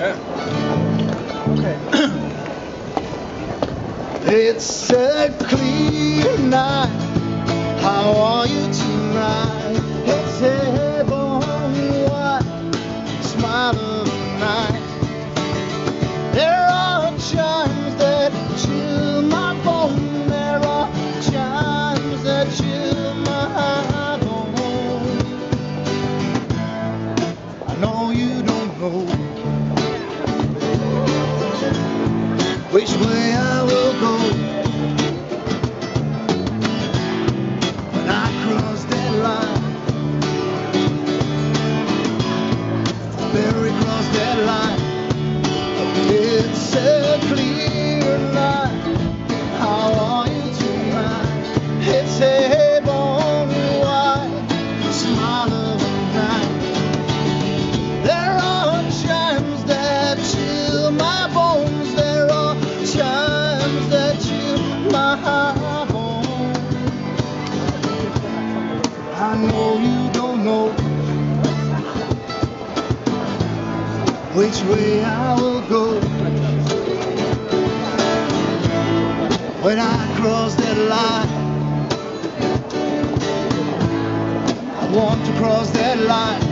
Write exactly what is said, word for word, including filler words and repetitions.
Okay. It's a clear night. How are you tonight? It's heaven white, smile of the night. There are chimes that chill my bone. There are chimes that chill my bone. I know you don't know which way I will go when I cross that line. Very cross that line. It's a clear night. How are you tonight? It's a heaven white, smile of the night. There are chimes that chill my bones. There are chimes that chill my bones. I know you don't know which way I will go when I cross that line. I want to cross that line.